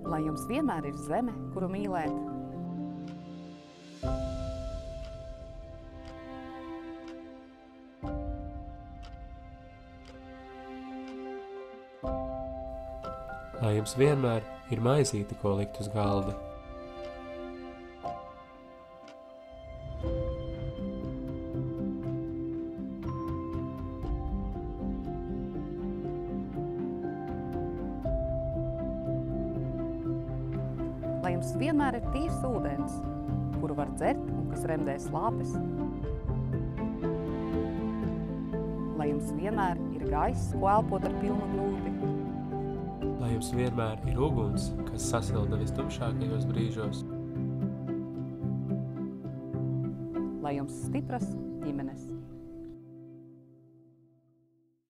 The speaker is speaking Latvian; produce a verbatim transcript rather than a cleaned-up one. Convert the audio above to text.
Lai jums vienmēr ir zeme, kuru mīlēt. Lai jums vienmēr ir maizīte, ko likt uz galda. Lai jums vienmēr ir tīrs ūdens, kuru var dzert un kas remdē slāpes. Lai jums vienmēr ir gaiss, ko elpot ar pilnu grūti. Lai jums vienmēr ir uguns, kas sasilda vistumšākajos brīžos. Lai jums stipras ģimenes.